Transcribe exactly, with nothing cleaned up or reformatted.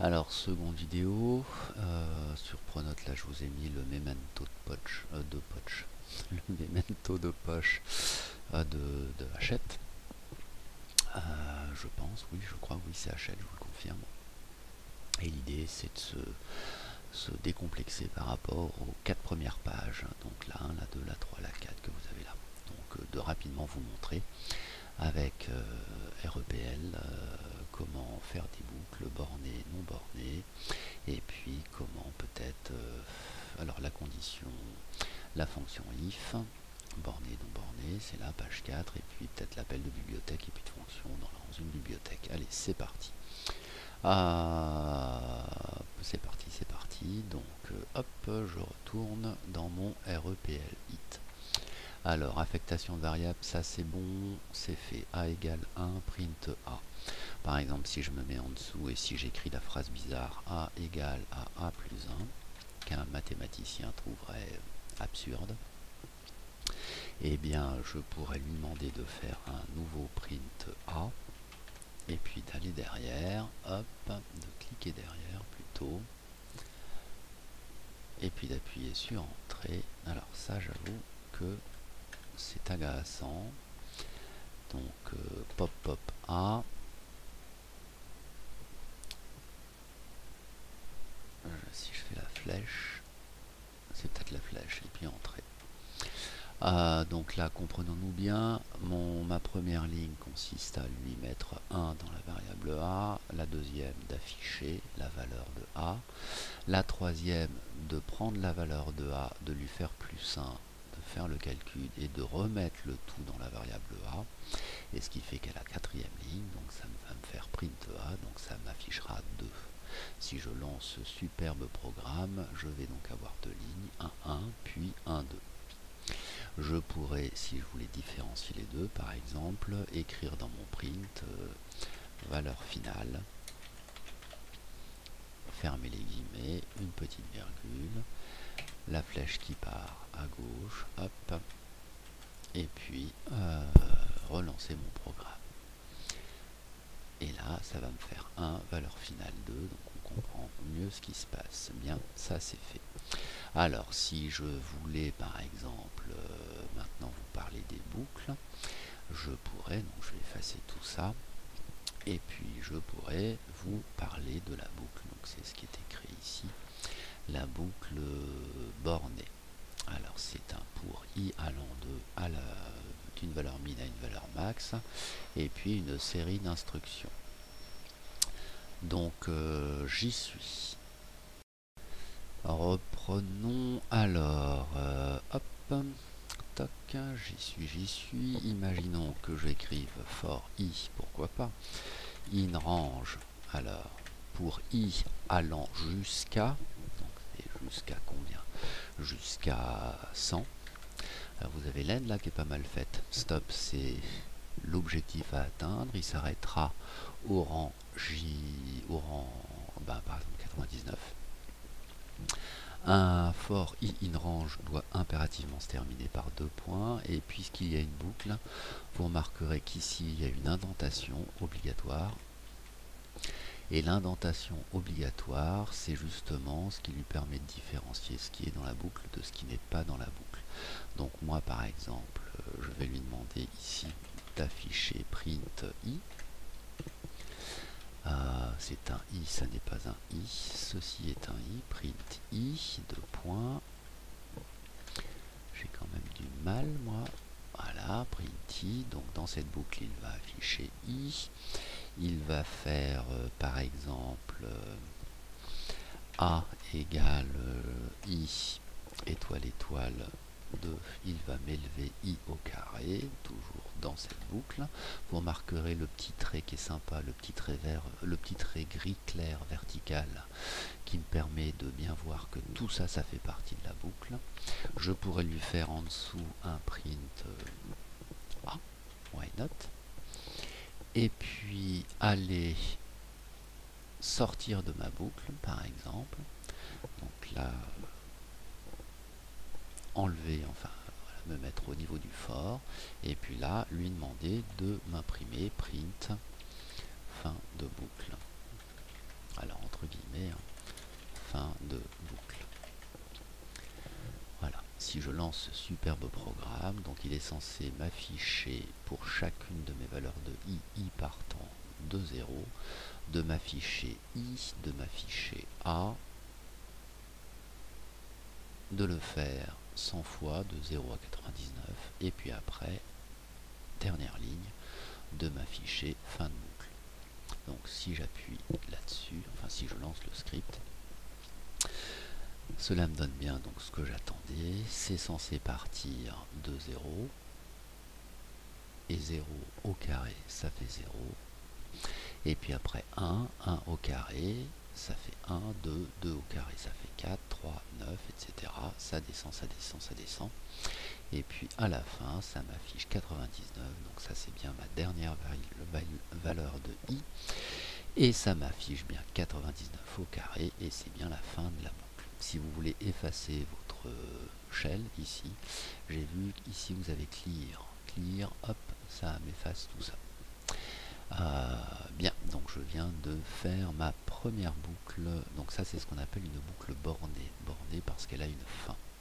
Alors, seconde vidéo, euh, sur Pronote, là je vous ai mis le memento de poche, euh, de poche, le memento de poche euh, de, de Hachette. Euh, je pense, oui, je crois, oui, c'est Hachette, je vous le confirme. Et l'idée, c'est de se, se décomplexer par rapport aux quatre premières pages, donc la un, la deux, la trois, la quatre que vous avez là. Donc, euh, de rapidement vous montrer avec euh, R E P L euh, comment faire des boucles bornées, non bornées, et puis comment peut-être, euh, alors la condition, la fonction if, borné, non borné, c'est là, page quatre, et puis peut-être l'appel de bibliothèque, et puis de fonction dans une bibliothèque. Allez, c'est parti. Ah, c'est parti, c'est parti. Donc, euh, hop, je retourne dans mon R E P L it. Alors, affectation de variable, ça c'est bon, c'est fait. A égale un, print A. Par exemple, si je me mets en dessous et si j'écris la phrase bizarre A égale à A plus un, qu'un mathématicien trouverait absurde, eh bien, je pourrais lui demander de faire un nouveau print A, et puis d'aller derrière, hop, de cliquer derrière plutôt, et puis d'appuyer sur Entrée. Alors ça, j'avoue que c'est agaçant. Donc, euh, pop pop A. Euh, si je fais la flèche, c'est peut-être la flèche, et puis Entrée. Euh, donc là, comprenons-nous bien, mon, ma première ligne consiste à lui mettre un dans la variable A, la deuxième d'afficher la valeur de A, la troisième de prendre la valeur de A, de lui faire plus un, de faire le calcul et de remettre le tout dans la variable A, et ce qui fait qu'à la quatrième ligne, donc ça va me faire print A, donc ça m'affichera deux. Si je lance ce superbe programme, je vais donc avoir deux lignes, un un, puis un deux. Je pourrais, si je voulais différencier les deux, par exemple, écrire dans mon print euh, valeur finale, fermer les guillemets, une petite virgule, la flèche qui part à gauche, hop, et puis euh, relancer mon programme. Et là, ça va me faire un, valeur finale deux, donc on comprend mieux ce qui se passe. Bien, ça c'est fait. Alors, si je voulais, par exemple, euh, maintenant vous parler des boucles, je pourrais, donc je vais effacer tout ça, et puis je pourrais vous parler de la boucle. Donc c'est ce qui est écrit ici, la boucle bornée. Alors c'est un pour i allant de à la d'une valeur min à une valeur max, et puis une série d'instructions. Donc euh, j'y suis. Reprenons alors, euh, hop, toc, j'y suis, j'y suis. Imaginons que j'écrive for i, pourquoi pas, in range, alors pour i allant jusqu'à, donc c'est jusqu'à combien? Jusqu'à cent. Alors vous avez l'end là qui est pas mal faite. Stop, c'est l'objectif à atteindre, il s'arrêtera au rang J, au rang, ben, par exemple quatre-vingt-dix-neuf. Un for i in range doit impérativement se terminer par deux points, et puisqu'il y a une boucle, vous remarquerez qu'ici il y a une indentation obligatoire, et l'indentation obligatoire c'est justement ce qui lui permet de différencier ce qui est dans la boucle de ce qui n'est pas dans la boucle. Donc moi par exemple, je vais lui demander ici d'afficher print i. Euh, c'est un i, ça n'est pas un i, ceci est un i, print i, deux points. J'ai quand même du mal moi. Voilà, print i, donc dans cette boucle il va afficher i. Il va faire euh, par exemple euh, a égale euh, i étoile étoile deux, il va m'élever i au carré, toujours dans cette boucle. Vous remarquerez le petit trait qui est sympa, le petit trait vert, le petit trait gris clair vertical qui me permet de bien voir que tout ça, ça fait partie de la boucle. Je pourrais lui faire en dessous un print euh, A, why not, et puis aller sortir de ma boucle par exemple, donc là enlever, enfin voilà, me mettre au niveau du for, et puis là lui demander de m'imprimer print fin de boucle. Alors entre guillemets je lance ce superbe programme, donc il est censé m'afficher pour chacune de mes valeurs de i, i partant de zéro, de m'afficher i, de m'afficher a, de le faire cent fois de zéro à quatre-vingt-dix-neuf, et puis après, dernière ligne, de m'afficher fin de boucle. Donc si j'appuie là-dessus, enfin si je lance le script, cela me donne bien donc ce que j'attendais. C'est censé partir de zéro, et zéro au carré ça fait zéro, et puis après un, un au carré ça fait un, deux, deux au carré ça fait quatre, trois, neuf, et cetera. Ça descend, ça descend, ça descend, et puis à la fin ça m'affiche quatre-vingt-dix-neuf, donc ça c'est bien ma dernière valeur de i, et ça m'affiche bien quatre-vingt-dix-neuf au carré, et c'est bien la fin de la boucle. Si vous voulez effacer votre shell ici, j'ai vu ici vous avez clear, clear, hop, ça m'efface tout ça. Euh, bien, donc je viens de faire ma première boucle, donc ça c'est ce qu'on appelle une boucle bornée, bornée parce qu'elle a une fin.